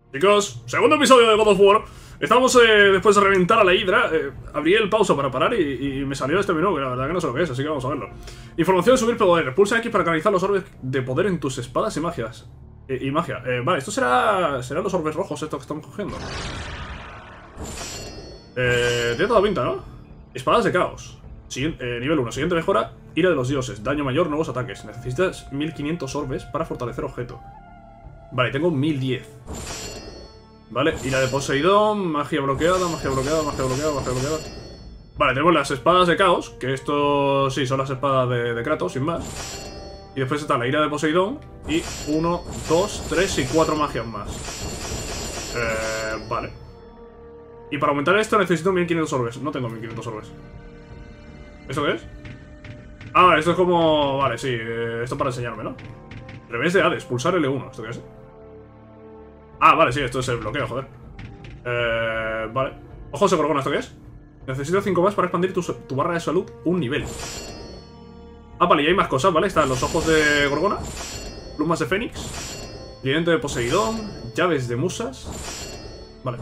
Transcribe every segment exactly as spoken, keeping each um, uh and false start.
Chicos, segundo episodio de God of War. Estamos eh, después de reventar a la Hidra. eh, Abrí el pausa para parar y, y me salió este menú, que la verdad que no sé lo que es, así que vamos a verlo. Información de subir poder. Pulsa X para canalizar los orbes de poder en tus espadas y magias. Eh, y magia. Eh, vale, esto será. Serán los orbes rojos estos que estamos cogiendo. Eh, tiene toda pinta, ¿no? Espadas de caos. Siguiente, eh, nivel uno. Siguiente mejora. Ira de los dioses. Daño mayor, nuevos ataques. Necesitas mil quinientos orbes para fortalecer objeto. Vale, tengo mil diez. Vale, ira de Poseidón, magia bloqueada, magia bloqueada, magia bloqueada, magia bloqueada. Vale, tenemos las espadas de caos, que esto sí son las espadas de, de Kratos, sin más. Y después está la ira de Poseidón. Y uno, dos, tres y cuatro magias más. Eh, vale. Y para aumentar esto necesito mil quinientos orbes. No tengo mil quinientos orbes. ¿Esto qué es? Ah, vale, esto es como... Vale, sí, eh, esto para enseñarme, ¿no? Revés de Hades, pulsar L uno. ¿Esto qué es? Ah, vale, sí, esto es el bloqueo, joder. Eh, vale. Ojos de Gorgona, ¿esto qué es? Necesito cinco más para expandir tu, tu barra de salud un nivel. Ah, vale, y hay más cosas, ¿vale? Están los ojos de Gorgona, plumas de Fénix, tridente de Poseidón, llaves de musas. Vale.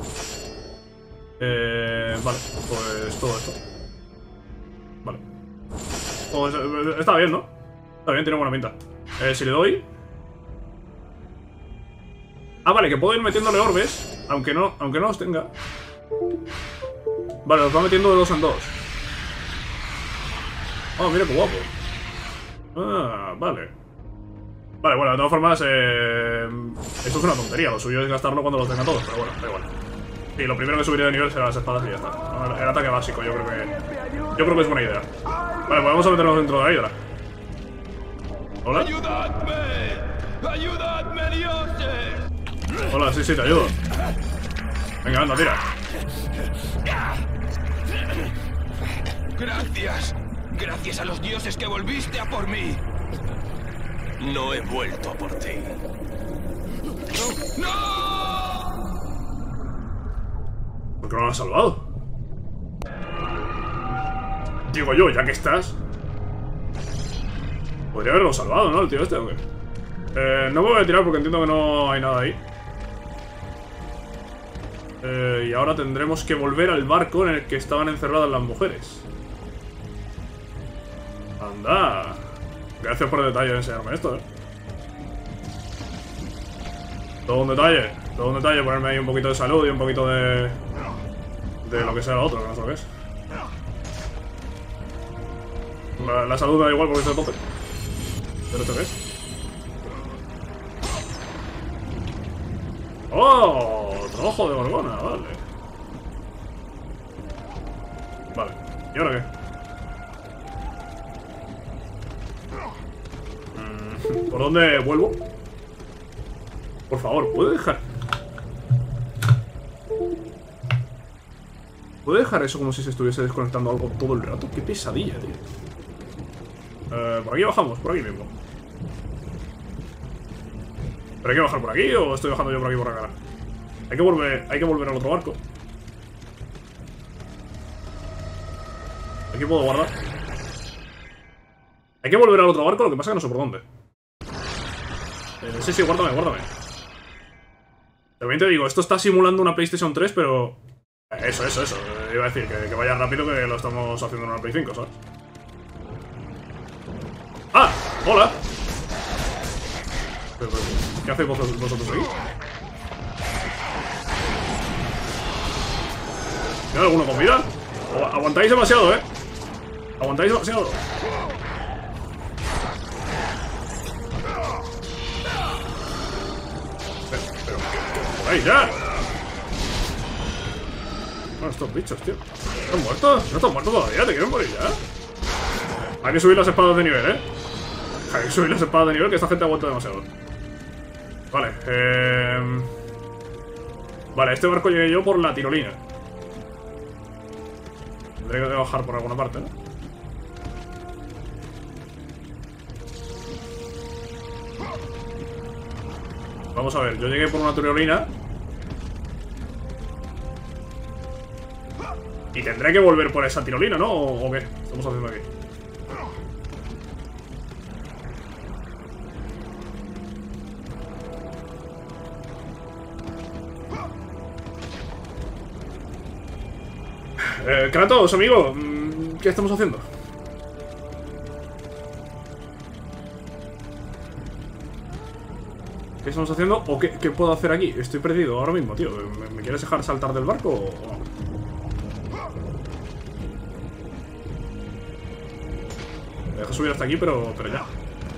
Eh, vale, pues todo esto. Vale. Pues, eh, está bien, ¿no? Está bien, tiene buena pinta. Eh, si le doy... Ah, vale, que puedo ir metiéndole orbes, aunque no, aunque no los tenga. Vale, los va metiendo de dos en dos. Oh, mira qué guapo. Ah, vale. Vale, bueno, de todas formas, eh, esto es una tontería. Lo suyo es gastarlo cuando los tenga todos, pero bueno, da igual. Y lo primero que subiré de nivel será las espadas y ya está. El ataque básico, yo creo que... Yo creo que es buena idea. Vale, pues vamos a meternos dentro de la Hidra. ¿Hola? ¡Ayudadme! ¡Ayudadme, dioses! Hola, sí, sí, te ayudo. Venga, anda, tira. Gracias. Gracias a los dioses que volviste a por mí. No he vuelto a por ti. ¡No! ¿Por qué no lo has salvado? Digo yo, ya que estás. Podría haberlo salvado, ¿no? El tío este, ¿o qué? Eh, no me voy a tirar porque entiendo que no hay nada ahí. Eh, y ahora tendremos que volver al barco en el que estaban encerradas las mujeres. Anda. Gracias por el detalle de enseñarme esto, eh. Todo un detalle. Todo un detalle, ponerme ahí un poquito de salud y un poquito de... De lo que sea lo otro, que no sé lo que es. La, la salud me da igual porque estoy a tope. ¿Pero esto qué es? ¡Oh! Otro ojo de Gorgona, vale. Vale, ¿y ahora qué? ¿Por dónde vuelvo? Por favor, ¿puedo dejar? ¿Puedo dejar eso como si se estuviese desconectando algo todo el rato? ¡Qué pesadilla, tío! Eh, por aquí bajamos, por aquí mismo. ¿Pero hay que bajar por aquí o estoy bajando yo por aquí por la cara? Hay que volver, hay que volver al otro barco. Aquí puedo guardar. Hay que volver al otro barco, lo que pasa es que no sé por dónde. Eh, sí, sí, guárdame, guárdame. También te digo, esto está simulando una PlayStation tres, pero... Eso, eso, eso. Eh, iba a decir, que, que vaya rápido, que lo estamos haciendo en una Play cinco, ¿sabes? ¡Ah! ¡Hola! ¿Qué hacéis vosotros, vosotros aquí? ¿Tiene alguno con vida? Aguantáis demasiado, ¿eh? Aguantáis demasiado. Pero, pero, por ahí ya. Bueno, estos bichos, tío. ¿Están muertos? ¿No están muertos todavía? ¿Te quieren morir ya? Hay que subir las espadas de nivel, ¿eh? Hay que subir las espadas de nivel, que esta gente aguanta demasiado. Vale, eh... Vale, este barco llegué yo por la tirolina. Tendré que bajar por alguna parte, ¿no? Vamos a ver, yo llegué por una tirolina. Y tendré que volver por esa tirolina, ¿no? ¿O, o qué estamos haciendo aquí? Eh, Kratos, amigo, ¿qué estamos haciendo? ¿Qué estamos haciendo? ¿O qué, qué puedo hacer aquí? Estoy perdido ahora mismo, tío. ¿Me, me quieres dejar saltar del barco o no? Me dejas subir hasta aquí, pero, pero ya.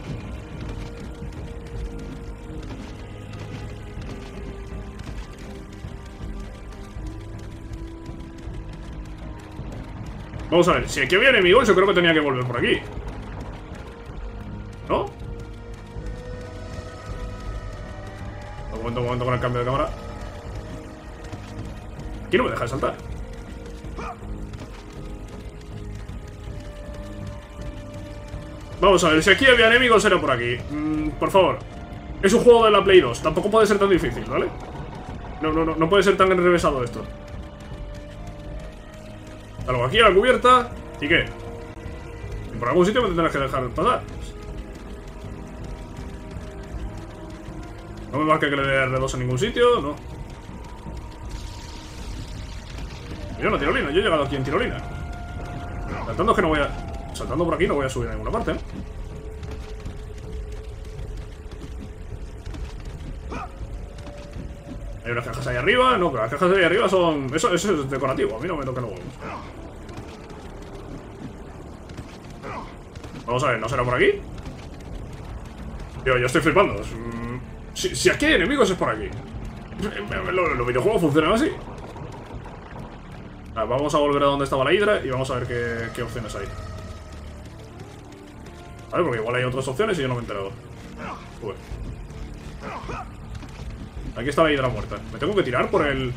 Vamos a ver, si aquí había enemigos, yo creo que tenía que volver por aquí. ¿No? Un momento, un momento con el cambio de cámara. Aquí no me deja de saltar. Vamos a ver, si aquí había enemigos era por aquí. mm, Por favor. Es un juego de la Play dos, tampoco puede ser tan difícil, ¿vale? No, no, no, no puede ser tan enrevesado esto. Algo aquí a la cubierta. ¿Y qué? Y por algún sitio me tendrás que dejar pasar. No me marca que le dé R dos en ningún sitio, no. Yo una tirolina, yo he llegado aquí en tirolina. Saltando es que no voy a... Saltando por aquí no voy a subir a ninguna parte, ¿eh? Hay unas cajas ahí arriba, no, pero las cajas de ahí arriba son... Eso, eso es decorativo, a mí no me tocan los huevos. Vamos a ver, ¿no será por aquí? Tío, yo estoy flipando. Si, si aquí hay enemigos es por aquí. Los, los videojuegos funcionan así. Vale, vamos a volver a donde estaba la hidra y vamos a ver qué, qué opciones hay. Vale, porque igual hay otras opciones y yo no me he enterado. Uy. Aquí está la hidra muerta. Me tengo que tirar por el...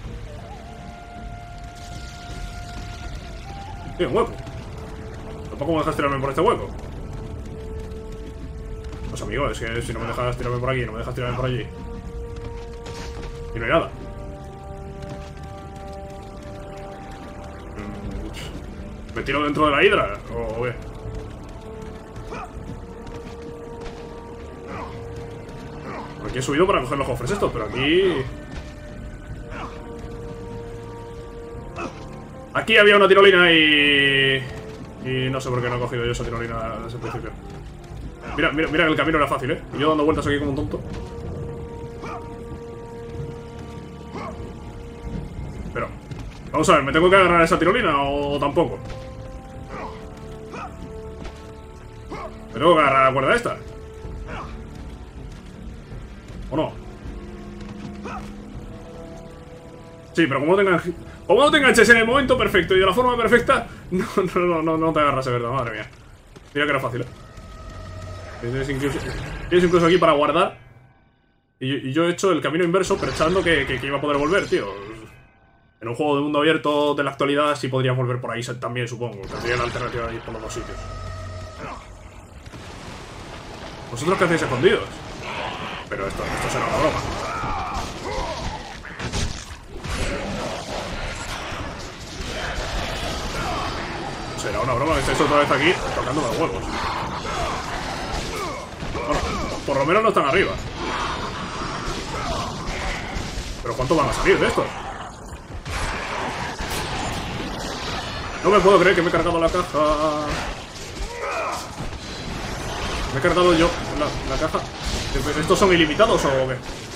Tiene un hueco. Tampoco me dejas tirarme por este hueco. Pues amigo, es que si no me dejas tirarme por aquí, no me dejas tirarme por allí. Y no hay nada. ¿Me tiro dentro de la hidra? ¿O qué? Aquí he subido para coger los cofres estos, pero aquí... Aquí había una tirolina y... Y no sé por qué no he cogido yo esa tirolina desde el principio. Mira, mira, mira que el camino era fácil, ¿eh? Y yo dando vueltas aquí como un tonto. Pero... Vamos a ver, ¿me tengo que agarrar a esa tirolina o tampoco? ¿Me tengo que agarrar a la cuerda esta? ¿O no? Sí, pero como no tengan... Como no te enganches en el momento perfecto y de la forma perfecta, no, no, no, no, no te agarras de verdad, madre mía. Mira que era fácil, ¿eh? Tienes incluso, tienes incluso aquí para guardar. Y, y yo he hecho el camino inverso pensando que, que, que iba a poder volver, tío. En un juego de mundo abierto de la actualidad sí podrías volver por ahí también, supongo. Tendría la alternativa de ir por los dos sitios. ¿Vosotros qué hacéis escondidos? Pero esto, esto será una broma. Será una broma que estéis otra vez aquí tocando los huevos. Bueno, por lo menos no están arriba. Pero ¿cuántos van a salir de estos? No me puedo creer que me he cargado la caja. Me he cargado yo la, la caja. ¿Estos son ilimitados o qué?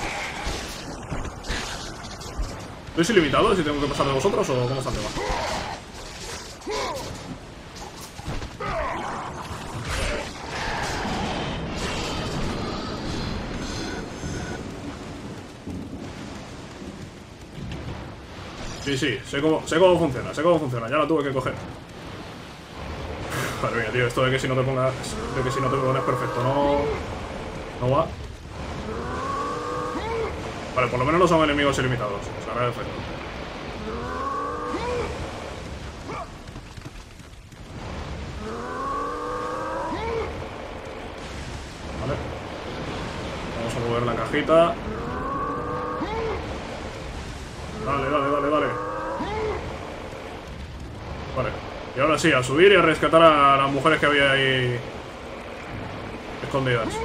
¿Sois ilimitados si tengo que pasar de vosotros o cómo está el tema? Sí, sí, sé cómo, sé cómo funciona, sé cómo funciona, ya la tuve que coger. Madre mía, tío, esto de que si no te pongas, de que si no te pones perfecto, no, no va. Vale, por lo menos no son enemigos ilimitados, se agradece. Vale. Vamos a mover la cajita. Dale, dale, dale, dale. Vale. Y ahora sí, a subir y a rescatar a las mujeres que había ahí escondidas.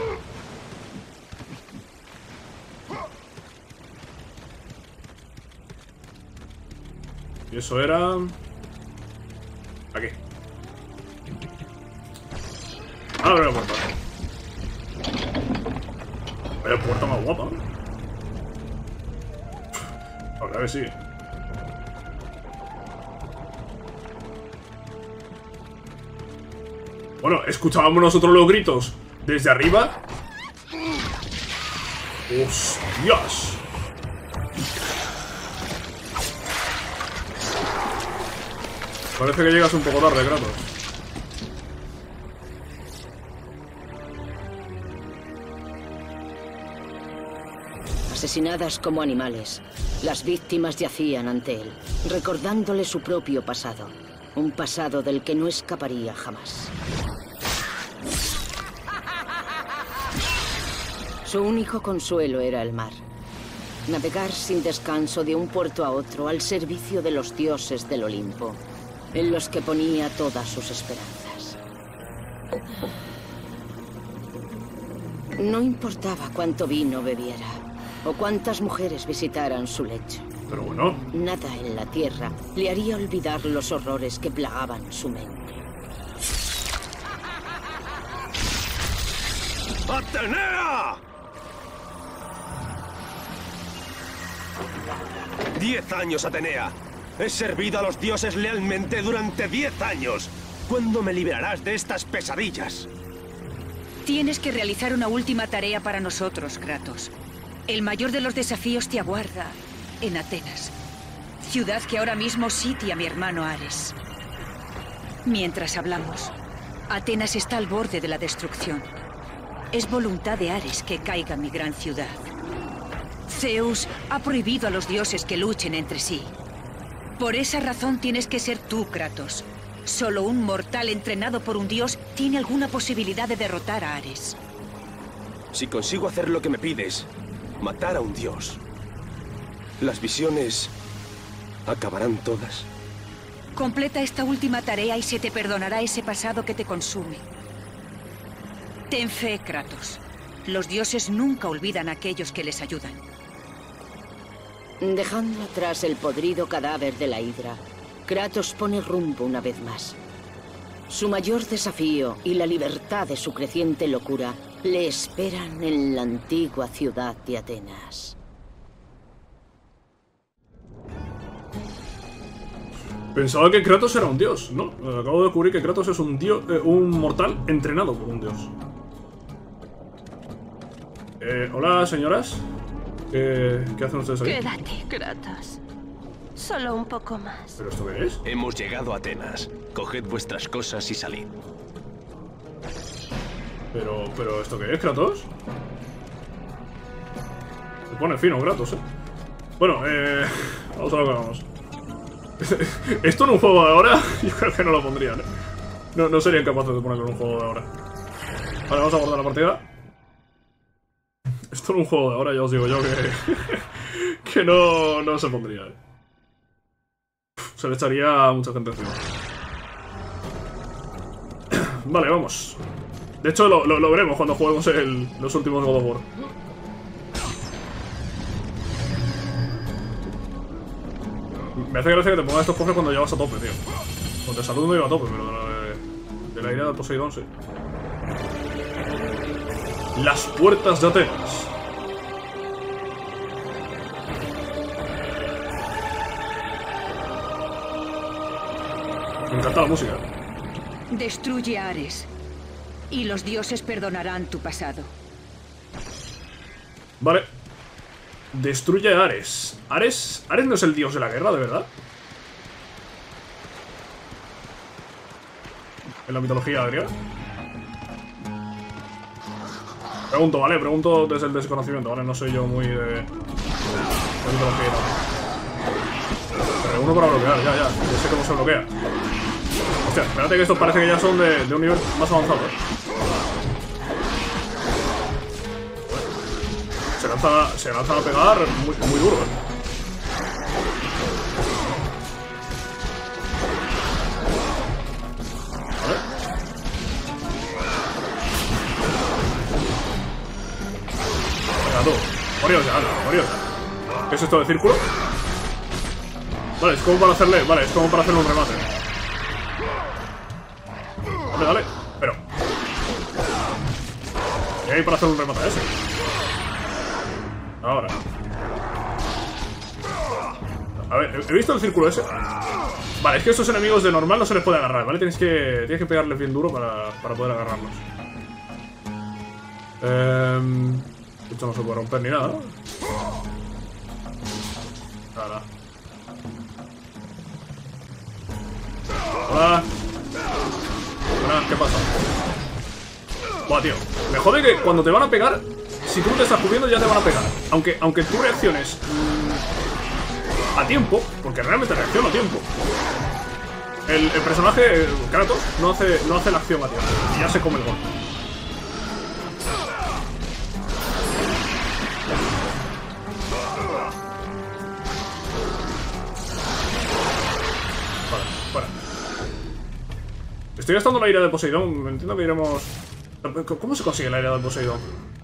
Y eso era... Aquí. Abre la puerta. Vaya puerta más guapa. A ver, a ver si. Bueno, escuchábamos nosotros los gritos desde arriba. ¡Hostias! Parece que llegas un poco tarde, Kratos. Asesinadas como animales, las víctimas yacían ante él, recordándole su propio pasado. Un pasado del que no escaparía jamás. Su único consuelo era el mar. Navegar sin descanso de un puerto a otro al servicio de los dioses del Olimpo, en los que ponía todas sus esperanzas. No importaba cuánto vino bebiera, o cuántas mujeres visitaran su lecho. Pero bueno. Nada en la tierra le haría olvidar los horrores que plagaban su mente. ¡Atenea! Diez años, Atenea. He servido a los dioses lealmente durante diez años. ¿Cuándo me liberarás de estas pesadillas? Tienes que realizar una última tarea para nosotros, Kratos. El mayor de los desafíos te aguarda en Atenas, ciudad que ahora mismo sitia a mi hermano Ares. Mientras hablamos, Atenas está al borde de la destrucción. Es voluntad de Ares que caiga mi gran ciudad. Zeus ha prohibido a los dioses que luchen entre sí. Por esa razón tienes que ser tú, Kratos. Solo un mortal entrenado por un dios tiene alguna posibilidad de derrotar a Ares. Si consigo hacer lo que me pides, matar a un dios, ¿las visiones acabarán todas? Completa esta última tarea y se te perdonará ese pasado que te consume. Ten fe, Kratos. Los dioses nunca olvidan a aquellos que les ayudan. Dejando atrás el podrido cadáver de la hidra, Kratos pone rumbo una vez más. Su mayor desafío y la libertad de su creciente locura le esperan en la antigua ciudad de Atenas. Pensaba que Kratos era un dios, ¿no? Acabo de descubrir que Kratos es un dios, eh, un mortal entrenado por un dios. Eh, hola, señoras. ¿Qué, ¿Qué hacen ustedes aquí? Quédate, Kratos. Solo un poco más. ¿Pero esto qué es? Hemos llegado a Atenas. Coged vuestras cosas y salid. Pero, pero ¿esto qué es, Kratos? Se pone fino, Kratos, eh. Bueno, eh... vamos a lo que vamos. Esto en un juego de ahora, yo creo que no lo pondrían, eh. No, no serían capaces de ponerlo en un juego de ahora. Vale, vamos a guardar la partida. Esto en un juego de ahora, ya os digo yo que... que no, no se pondría, eh. Se le echaría a mucha gente encima. Vale, vamos. De hecho, lo, lo, lo veremos cuando juguemos el, los últimos God of War. Me hace gracia que te pongas estos cofres cuando llevas a tope, tío. Con de salud no iba a tope, pero de la, de la ira de Poseidón sí. Las puertas de Atenas. Me encanta la música. Destruye a Ares, y los dioses perdonarán tu pasado. Vale. Destruye a Ares. Ares. Ares no es el dios de la guerra, ¿de verdad? En la mitología griega. Pregunto, ¿vale? Pregunto desde el desconocimiento, ¿vale? No soy yo muy de... de mitología y tal. Te reúno para bloquear, ya, ya. Yo sé cómo se bloquea. Hostia, espérate que estos parece que ya son de, de un nivel más avanzado, ¿eh? Se lanza, se lanza a pegar muy, muy duro, ¿eh? Vale. Venga, tú. Moríos ya, anda, moríos ya. ¿Qué es esto de círculo? Vale, es como para hacerle... Vale, es como para hacerle un remate. dale. Pero... ¿qué hay para hacer un remate a ese? Ahora. A ver, he visto el círculo ese. Vale, es que estos enemigos de normal no se les puede agarrar, ¿vale? Tienes que, tienes que pegarles bien duro para, para poder agarrarlos. Eh, esto no se puede romper ni nada, ¿no? Nada. Hola. Hola, ¿qué pasa? Buah, tío. Me jode que cuando te van a pegar, si tú no te estás cubriendo ya te van a pegar. Aunque, aunque tú reacciones mmm, a tiempo, porque realmente reacciona a tiempo. El, el personaje, el Kratos, no hace, no hace la acción a tiempo. Y ya se come el golpe. Vale, fuera. Estoy gastando la ira de Poseidón. Entiendo que iremos... ¿Cómo se consigue la ira de Poseidón?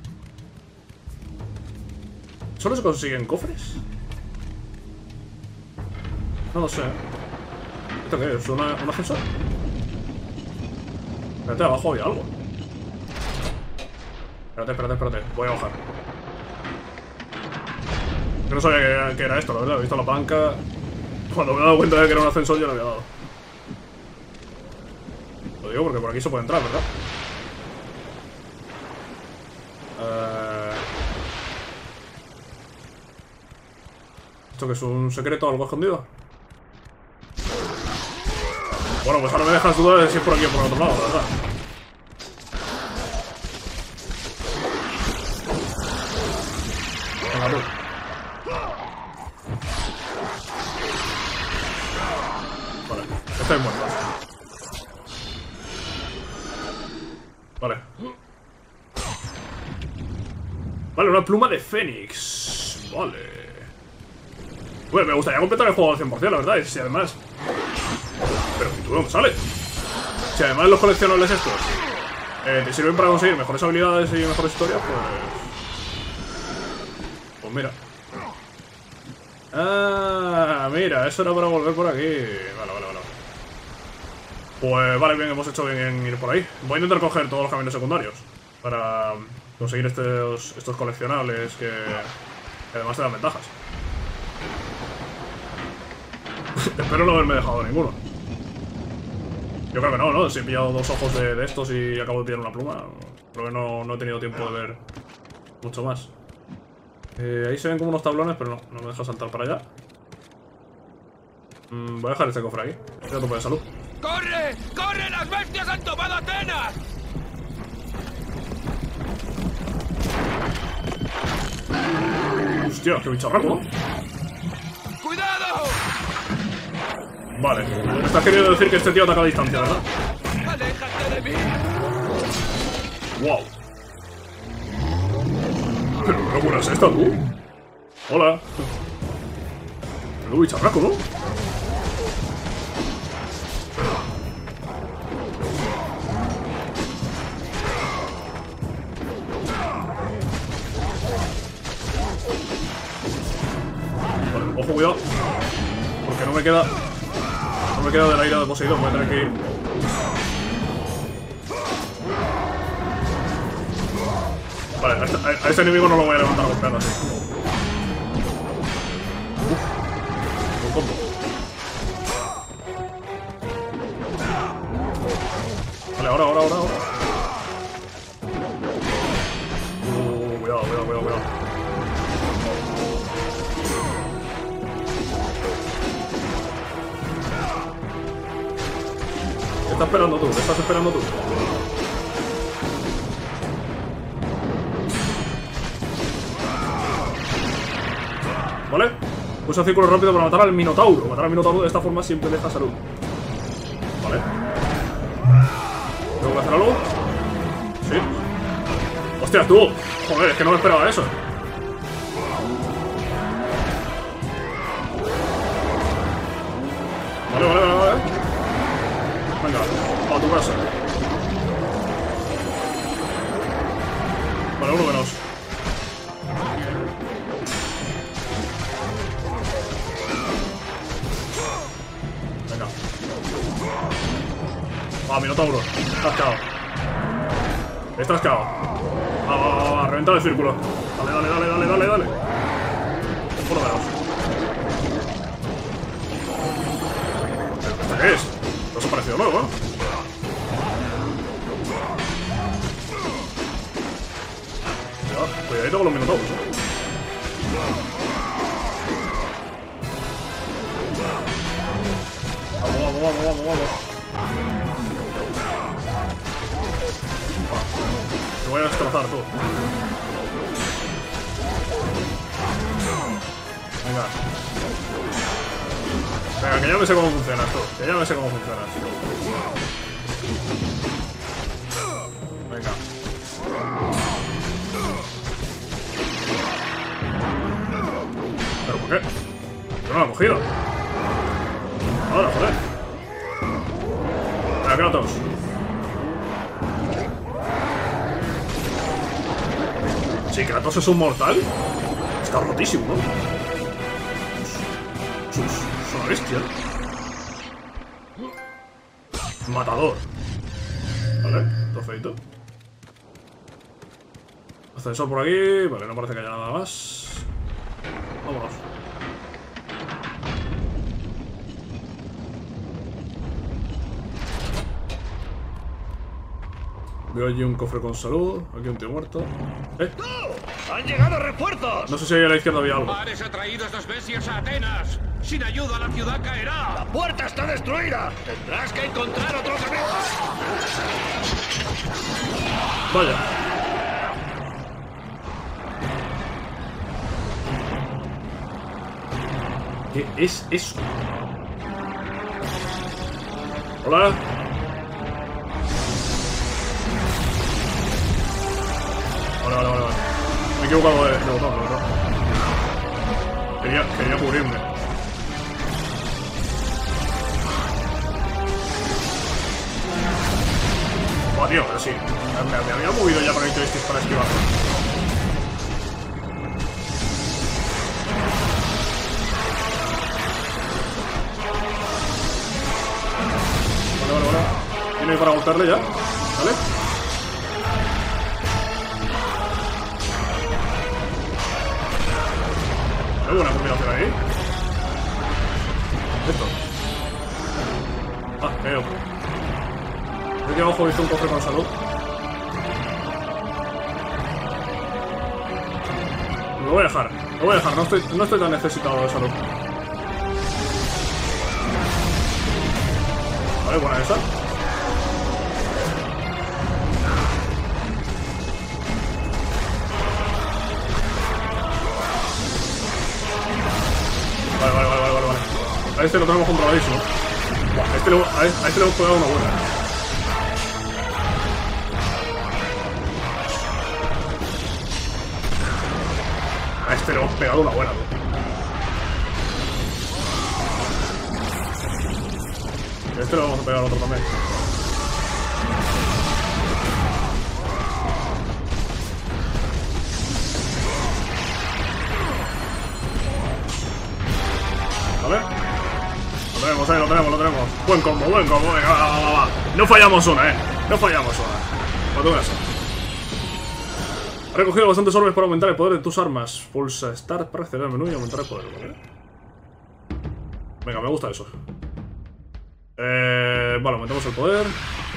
¿Solo se consigue en cofres? No lo sé. ¿Esto qué es? ¿Una, ¿Un ascensor? Espérate, abajo hay algo. Espérate, espérate, espérate. Voy a bajar. Yo no sabía que, que era esto, la verdad. He visto la palanca. Cuando me he dado cuenta de que era un ascensor ya lo había dado. Lo digo porque por aquí se puede entrar, ¿verdad? Eh... ¿Esto que es un secreto o algo escondido? Bueno, pues ahora me dejas dudar de si es por aquí o por el otro lado, la verdad. Venga, tú. Vale, estáis muertos. Vale. Vale, una pluma de Fénix. Vale. Bueno, me gustaría completar el juego al cien por cien, la verdad. Y si además... Pero, ¿tú dónde sale? Si además los coleccionables estos eh, te sirven para conseguir mejores habilidades y mejores historias, pues... Pues mira. Ah, mira, eso era para volver por aquí. Vale, vale, vale. Pues vale, bien, hemos hecho bien en ir por ahí. Voy a intentar coger todos los caminos secundarios para conseguir estos, estos coleccionables que, que además te dan ventajas. Espero no haberme dejado ninguno. Yo creo que no, ¿no? Si he pillado dos ojos de, de estos y acabo de pillar una pluma, creo que no, no he tenido tiempo de ver mucho más. Eh, ahí se ven como unos tablones, pero no, no me deja saltar para allá. Mm, voy a dejar este cofre ahí. Ya tope de salud. ¡Corre! ¡Corre! ¡Las bestias han tomado Atenas! Hostia, qué bicharraco, ¿no? ¡Cuidado! Vale, me estás queriendo decir que este tío ataca a distancia, ¿verdad? ¡Aléjate de mí! ¡Wow! ¿Pero qué locura es esta, tú? Hola. Pero bicharraco, ¿no? Vale, ojo, cuidado. Porque no me queda... No me queda de la ira de Poseidón, voy a tener que ir. Vale, a este, a este enemigo no lo voy a levantar golpeando así. Uf, un combo. Vale, ahora, ahora, ahora, ahora. Uh, cuidado, cuidado, cuidado, cuidado. ¿Qué estás esperando tú? ¿Qué estás esperando tú? ¿Vale? Usa círculo rápido para matar al Minotauro. Matar al Minotauro de esta forma siempre deja salud. Vale. ¿Tengo que hacer algo? Sí. ¡Hostia, tú! Joder, es que no me esperaba eso. Vale, vale, vale, vale. Venga, a tu casa. Vale, uno menos. Venga. Ah, Minotauro. Estás cao. Estás cao. Va, va, va, va. Reventar el círculo. Dale, dale, dale, dale, dale, dale. Por lo menos. ¿Esto qué es? ¿No os ha parecido nuevo, eh? Cuidado, cuidadito con los minotauros, eh. Vamos, vamos, vamos, vamos, vamos. Te voy a destrozar tú. Venga. Venga, que ya me sé cómo funcionas tú. Que ya me sé cómo funcionas. Venga. ¿Pero por qué? Yo no lo he cogido. Ahora, joder. Venga, Kratos. Si Kratos es un mortal, está rotísimo, ¿no? Es, es, es una bestia. Matador. Vale, todo feito. Ascensor por aquí. Vale, no parece que haya nada más. Vámonos. Veo allí un cofre con salud. Aquí un tío muerto. ¿Eh? ¡Han llegado refuerzos! No sé si ahí a la izquierda había algo. Ares ha traído estos bestias a Atenas. Sin ayuda la ciudad caerá. ¡La puerta está destruida! Tendrás que encontrar otros amigos. Vaya. ¿Qué es eso? Hola. Vale, vale, vale, vale. Me he equivocado de, de botón, de botón. Quería, quería cubrirme. Oh, tío, pero sí. Me, me había movido ya para que para esquivarlo. Vale, vale, vale. Tiene para golpearle ya. ¿Vale? Hay buena combinación ahí. Esto. Ah, que hay otro. Aquí abajo he visto un cofre con salud. Lo voy a dejar. Lo voy a dejar. No estoy, no estoy tan necesitado de salud. Vale, buena esa. Vale, vale, vale, vale, vale. A este lo tenemos controladísimo. A este, lo, a este, a este le hemos pegado una buena. A este le hemos pegado una buena, tío. A este le vamos a pegar al otro también. Vale. Lo tenemos, eh, lo tenemos, lo tenemos. Buen combo, buen combo. Venga, va, va, va. No fallamos una, eh. No fallamos una. Cuando veas. He recogido bastantes orbes para aumentar el poder de tus armas. Pulsa Start para acceder al menú y aumentar el poder, ¿vale? Venga, me gusta eso. Eh, vale, aumentamos el poder.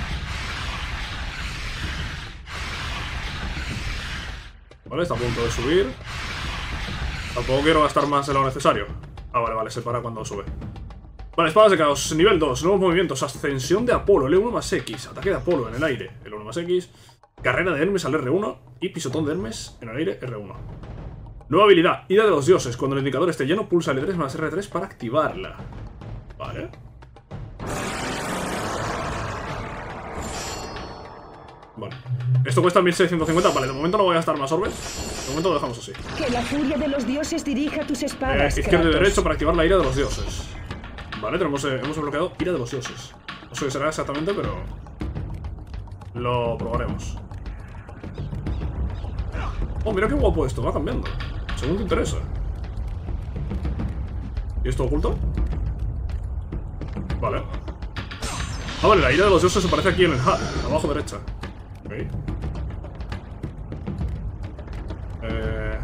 Vale, está a punto de subir. Tampoco quiero gastar más de lo necesario. Ah, vale, vale, se para cuando sube. Vale, espadas de caos, nivel dos, nuevos movimientos, ascensión de Apolo, L uno más X, ataque de Apolo en el aire, L uno más X, carrera de Hermes al R uno y pisotón de Hermes en el aire, R uno. Nueva habilidad, ira de los dioses, cuando el indicador esté lleno, pulsa L tres más R tres para activarla. Vale. Vale. Esto cuesta mil seiscientos cincuenta, vale, de momento no voy a gastar más orbes. De momento lo dejamos así. Que la furia de los dioses dirija tus espadas. Eh, izquierda y Kratos. derecho para activar la ira de los dioses. Vale, tenemos, eh, hemos bloqueado ira de los dioses. No sé qué será exactamente, pero lo probaremos. Oh, mira qué guapo esto, va cambiando según te interesa. ¿Y esto oculto? Vale. Ah, vale, la ira de los dioses aparece aquí en el H U D, abajo derecha. Ok. Eh...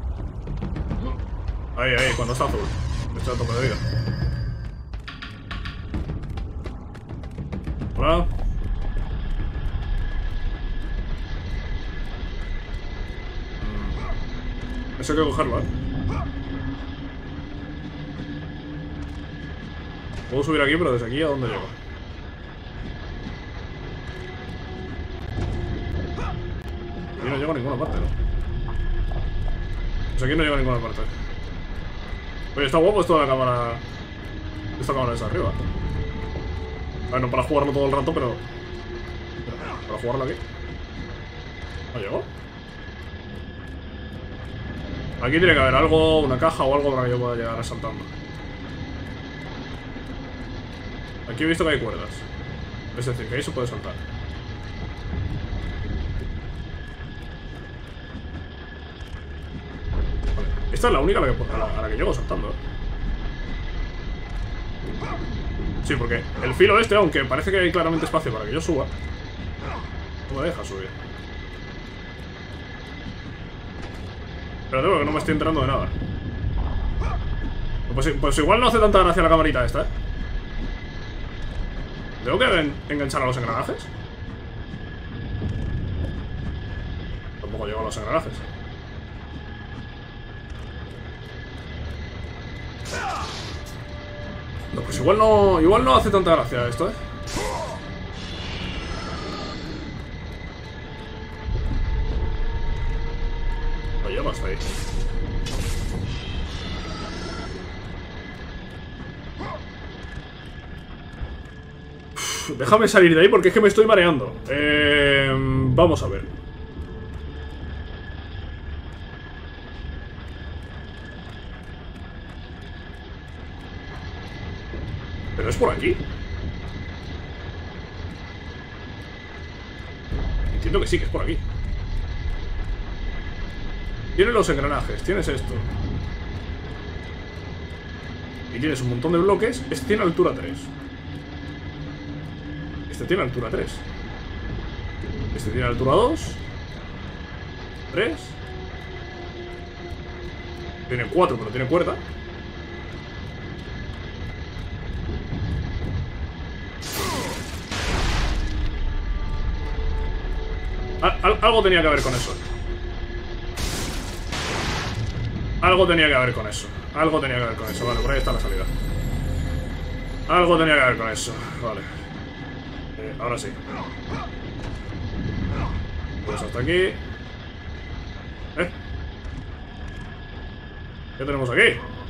Ahí, ahí, cuando está azul. Estoy a tope de vida. Hola. Eso hay que cogerlo, ¿eh? Puedo subir aquí, pero desde aquí ¿a dónde llego? Aquí no llego a ninguna parte, ¿no? Pues aquí no llego a ninguna parte. Oye, está guapo esto de la cámara. Esta cámara desde arriba. A ver, no para jugarlo todo el rato, pero... Para jugarlo aquí. ¿No llego? Aquí tiene que haber algo, una caja o algo para que yo pueda llegar saltando. Aquí he visto que hay cuerdas. Es decir, que ahí se puede saltar. Vale. Esta es la única a la que, a la, a la que llego saltando, ¿eh? Sí, porque el filo este, aunque parece que hay claramente espacio para que yo suba, no me deja subir. Pero tengo que no me estoy enterando de nada. Pues, pues igual no hace tanta gracia la camarita esta, ¿eh? ¿Tengo que en enganchar a los engranajes? Tampoco llego a los engranajes. No, pues igual no, igual no hace tanta gracia esto, ¿eh? No llego hasta ahí. Uf, déjame salir de ahí porque es que me estoy mareando. Eh, vamos a ver. Pero es por aquí. Entiendo que sí, que es por aquí. Tienes los engranajes, tienes esto. Y tienes un montón de bloques. Este tiene altura tres. Este tiene altura tres. Este tiene altura dos. tres. Tiene cuatro, pero tiene cuerda. Al algo tenía que ver con eso. Algo tenía que ver con eso. Algo tenía que ver con eso. Vale, por ahí está la salida. Algo tenía que ver con eso. Vale. Eh, ahora sí. Pues hasta aquí. ¿Eh? ¿Qué tenemos aquí?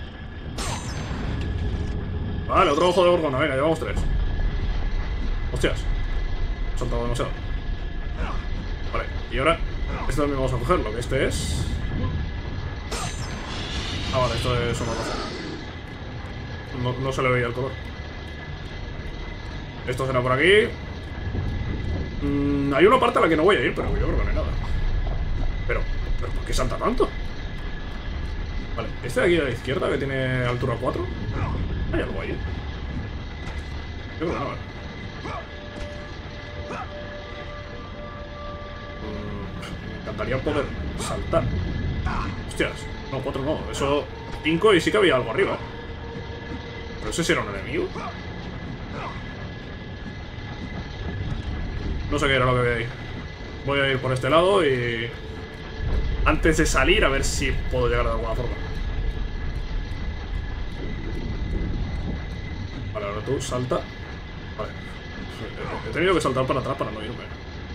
Vale, otro ojo de gorgona. Venga, llevamos tres. Hostias. He saltado demasiado. Vale, y ahora este también vamos a cogerlo, que este es... Ah, vale, esto es una roja. No, no se le veía el color. Esto será por aquí. mm, Hay una parte a la que no voy a ir, pero yo creo que no hay nada. Pero, ¿pero por qué salta tanto? Vale, este de aquí a la izquierda que tiene altura cuatro. ¿Hay algo ahí? Yo creo que no, vale. Me encantaría poder saltar. Hostias, no, cuatro no. Eso, cinco y sí que había algo arriba. Pero ese sí era un enemigo. No sé qué era lo que había ahí. Voy a ir por este lado y... antes de salir a ver si puedo llegar de alguna forma. Vale, ahora tú salta. Vale. He tenido que saltar para atrás para no irme.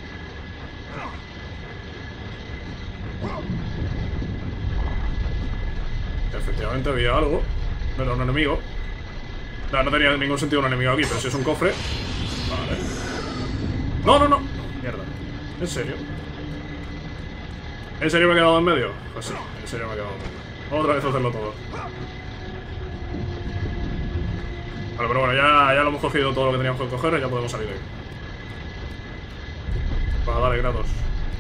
Efectivamente había algo. No era un enemigo. No, no tenía ningún sentido un enemigo aquí, pero si es un cofre. Vale. No, no, no. Mierda. ¿En serio? ¿En serio me he quedado en medio? Pues sí, en serio me he quedado en medio. Otra vez a hacerlo todo. Vale, pero bueno, ya, ya lo hemos cogido todo lo que teníamos que coger y ya podemos salir de ahí. Va, dale, Kratos.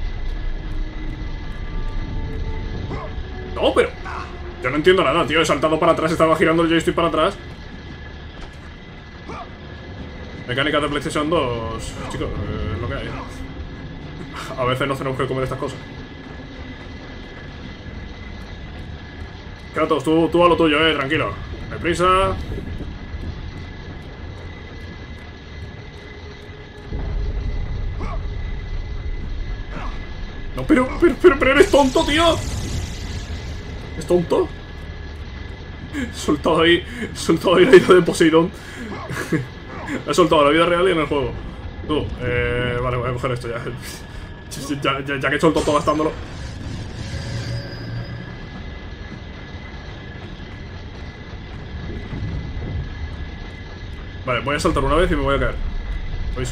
No, pero... yo no entiendo nada, tío. He saltado para atrás, estaba girando el joystick para atrás. Mecánicas de PlayStation dos, chicos, eh, es lo que hay. A veces no tenemos que comer estas cosas. Kratos, tú, tú a lo tuyo, eh, tranquilo. Deprisa. No, pero, pero, pero, pero eres tonto, tío. ¿Es tonto? He soltado ahí, he soltado ahí la ira de Poseidón. He soltado la vida real y en el juego. Tú, eh, vale, voy a coger esto ya. Ya, ya, ya que he hecho el tonto gastándolo. Vale, voy a saltar una vez y me voy a caer. Aviso.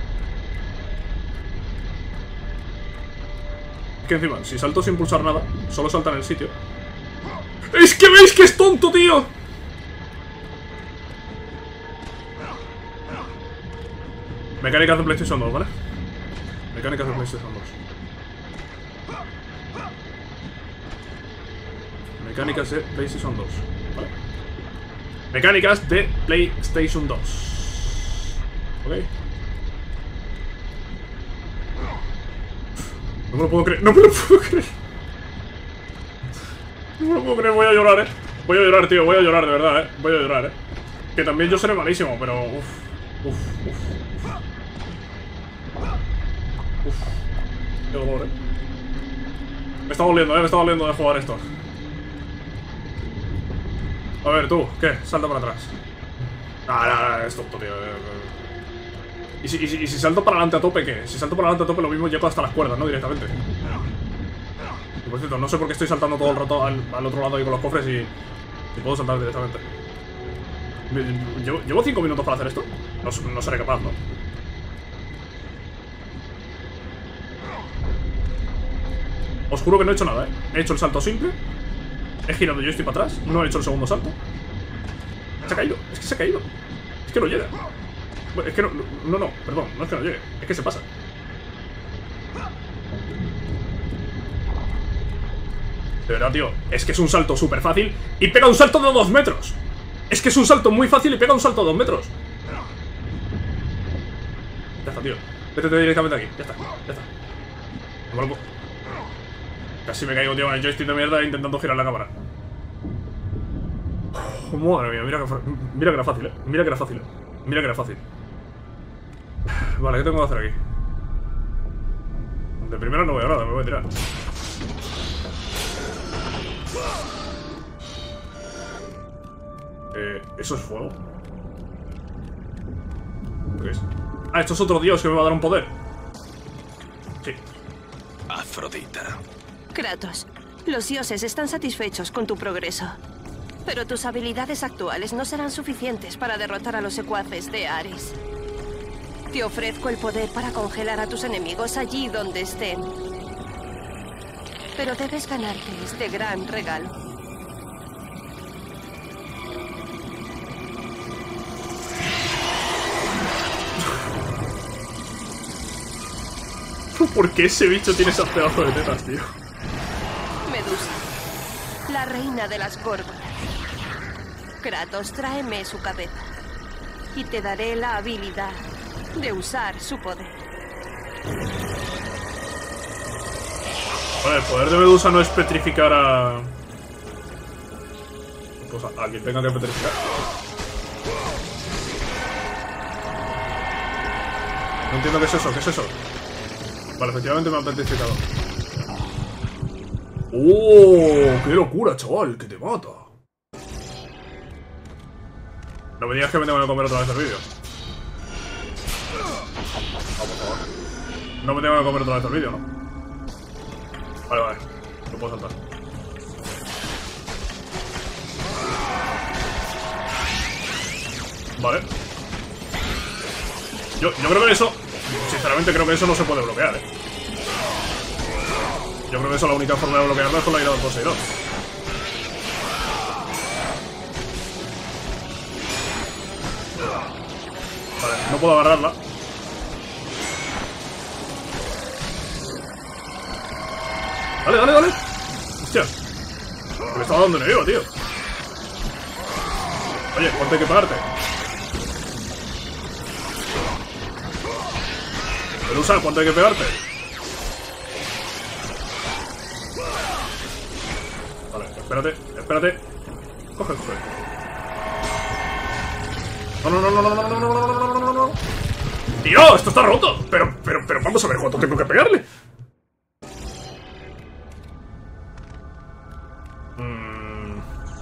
Es que encima, si salto sin pulsar nada, solo salta en el sitio. ¡Es que veis que es tonto, tío! Mecánicas de PlayStation dos, ¿vale? Mecánicas de PlayStation dos. Mecánicas de PlayStation dos, ¿vale? Mecánicas de PlayStation dos. ¿Ok? No me lo puedo creer, no me lo puedo creer. No me lo puedo creer, voy a llorar, eh. Voy a llorar, tío, voy a llorar, de verdad, eh. Voy a llorar, eh. Que también yo seré malísimo, pero... Uf, uf, uf. Uf. Qué dolor, eh. Me está doliendo, eh, me está doliendo de jugar esto. A ver, tú, ¿qué? Salta para atrás. Ah, no, no, es tonto, tío. ¿Y si, y, si, ¿Y si salto para adelante a tope, qué? Si salto para adelante a tope, lo mismo llego hasta las cuerdas, ¿no? Directamente. Y por cierto, no sé por qué estoy saltando todo el rato al, al otro lado ahí con los cofres y, y puedo saltar directamente. ¿Llevo, ¿Llevo cinco minutos para hacer esto? No, no seré capaz, ¿no? Os juro que no he hecho nada, ¿eh? He hecho el salto simple. He girado yo estoy para atrás. No he hecho el segundo salto. Se ha caído. Es que se ha caído. Es que no llega. Bueno, es que no, no, no, perdón. No es que no llegue. Es que se pasa. De verdad, tío. Es que es un salto súper fácil y pega un salto de dos metros. Es que es un salto muy fácil y pega un salto de dos metros. Ya está, tío. Vete directamente aquí. Ya está. Ya está. No me lo puedo... Casi me caigo, tío, con el joystick de mierda intentando girar la cámara. Oh, madre mía, mira que, mira que era fácil, eh. Mira que era fácil, eh. Mira que era fácil. Vale, ¿qué tengo que hacer aquí? De primera no voy a nada, me voy a tirar. Eh, ¿eso es fuego? ¿Qué es? Ah, esto es otro dios que me va a dar un poder. Sí. Afrodita. Kratos, los dioses están satisfechos con tu progreso. Pero tus habilidades actuales no serán suficientes para derrotar a los secuaces de Ares. Te ofrezco el poder para congelar a tus enemigos allí donde estén. Pero debes ganarte este gran regalo. ¿Por qué ese bicho tiene esos pedazos de tetas, tío? Medusa, la reina de las górgolas. Kratos, tráeme su cabeza y te daré la habilidad de usar su poder. Vale, el poder de Medusa no es petrificar a... Pues a, a quien tenga que petrificar. No entiendo qué es eso, ¿qué es eso? Vale, efectivamente me ha petrificado. ¡Oh! ¡Qué locura, chaval! ¡Que te mata! No me digas que me tengo que comer otra vez el vídeo. No, por favor. No me tengo que comer otra vez el vídeo, ¿no? Vale, vale. No puedo saltar. Vale. Yo, yo creo que eso... Sinceramente creo que eso no se puede bloquear, eh. Yo creo que eso la única forma de bloquearlo es con la ira del Poseidón. Vale, no puedo agarrarla. Dale, dale, dale. Hostia. Me estaba dando enemigo, tío. Oye, ¿cuánto hay que pagarte? Medusa, ¿cuánto hay que pegarte? Vale, espérate, espérate. Coge, coge. No, no, no, no, no, no, no, no, no, no, no, no. ¡Tío! ¡Esto está roto! Pero, pero, pero vamos a ver cuánto tengo que pegarle. Mm.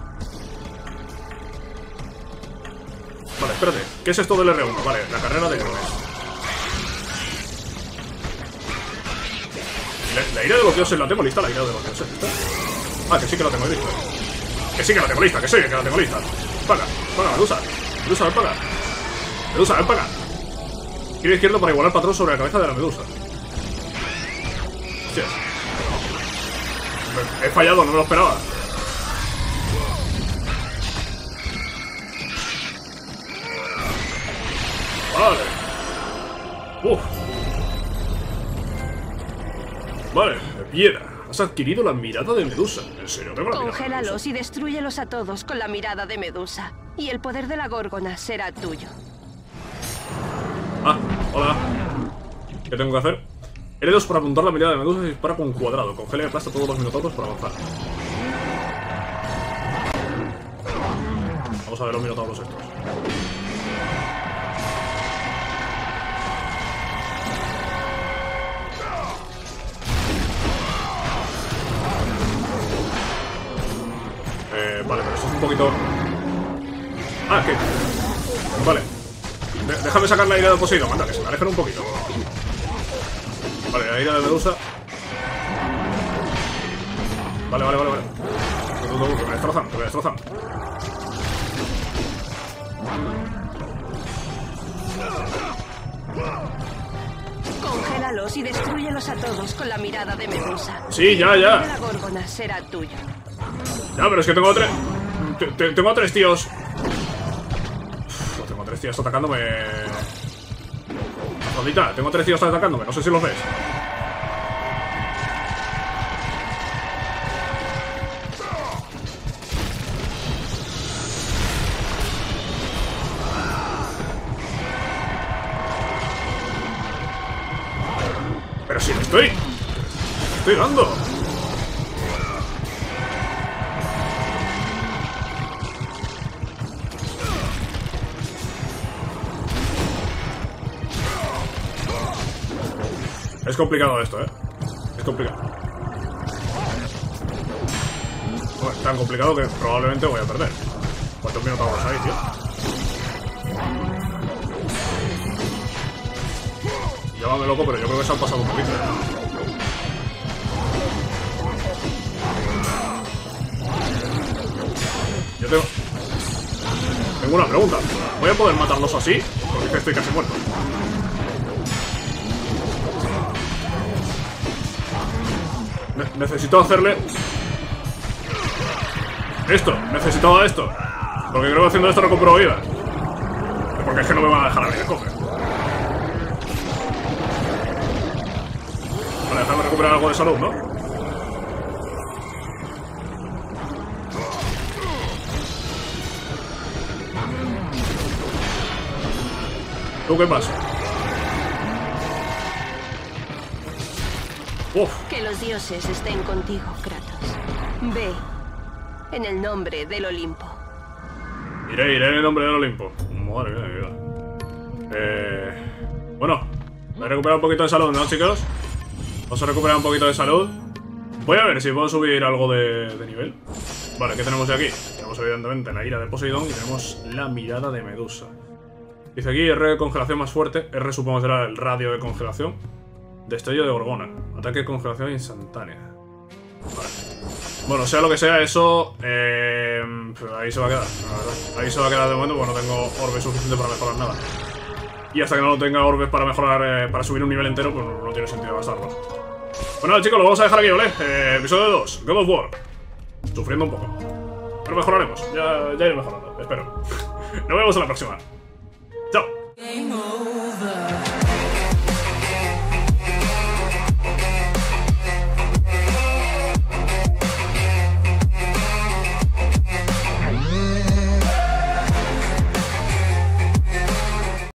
Vale, espérate. ¿Qué es esto del erre uno? Vale, la carrera de héroes. La, la ira de los dioses la tengo lista, la ira de los dioses. ¿Está? Ah, que sí que la tengo lista. Que sí que la tengo lista, que sí que la tengo lista. Paga, paga, Medusa. Medusa, ven para acá. Medusa, ven para acá. Giro izquierdo para igualar el patrón sobre la cabeza de la medusa. Hostias. He fallado, no me lo esperaba. Vale. Uf. Vale, piedra. Has adquirido la mirada de Medusa. En serio, tengo la mirada. Congélalos y destrúyelos a todos con la mirada de Medusa. Y el poder de la Górgona será tuyo. Ah, hola. ¿Qué tengo que hacer? L dos para apuntar la mirada de Medusa y dispara con cuadrado. Congela y aplasta todos los minotauros para avanzar. Vamos a ver los minotauros estos. Eh, vale, pero esto es un poquito... Ah, ¿qué? Vale. De déjame sacar la ira de Poseidón, anda, que se me alejen un poquito. Vale, la ira de Medusa. Vale, vale, vale, vale. Que me destrozan, que me destrozan. Congélalos y destrúyelos a todos con la mirada de Medusa. Sí, ya, ya. La Górgona será tuyo. Ya, pero es que tengo tres... Tengo a tres tíos. Uf, tengo tres tíos atacándome. Jodita, tengo tres tíos atacándome, no sé si los ves. Pero si le estoy... le estoy dando. Es complicado esto, ¿eh? Es complicado. Bueno, tan complicado que probablemente voy a perder. ¿Cuántos minutos vamos ahí, tío? Llámame loco, pero yo creo que se han pasado un poquito, ¿eh? Yo tengo... Tengo una pregunta. ¿Voy a poder matarlos así? Porque es que estoy casi muerto. Necesito hacerle... Esto, necesitaba esto. Porque creo que haciendo esto recupero vida. Porque es que no me van a dejar a mí de coge. Vale, déjame recuperar algo de salud, ¿no? ¿Tú qué pasa? Uf. Que los dioses estén contigo, Kratos. Ve, en el nombre del Olimpo. Iré, iré en el nombre del Olimpo. Madre mía, vida. Eh... Bueno, voy a recuperar un poquito de salud, ¿no, chicos? Vamos a recuperar un poquito de salud. Voy a ver si puedo subir algo de, de nivel. Vale, ¿qué tenemos de aquí? Tenemos evidentemente la ira de Poseidón y tenemos la mirada de Medusa. Dice aquí R de congelación más fuerte. R supongo será el radio de congelación. Destello de Gorgona. Ataque de congelación instantánea. Vale. Bueno, sea lo que sea eso, eh, ahí se va a quedar, la verdad. Ahí se va a quedar de momento porque no tengo orbes suficiente para mejorar nada. Y hasta que no tenga orbes para mejorar, eh, para subir un nivel entero, pues no, no tiene sentido gastarlo. Bueno, chicos, lo vamos a dejar aquí, ¿vale? Eh, episodio dos, God of War. Sufriendo un poco. Pero mejoraremos, ya, ya iré mejorando, espero. Nos vemos en la próxima.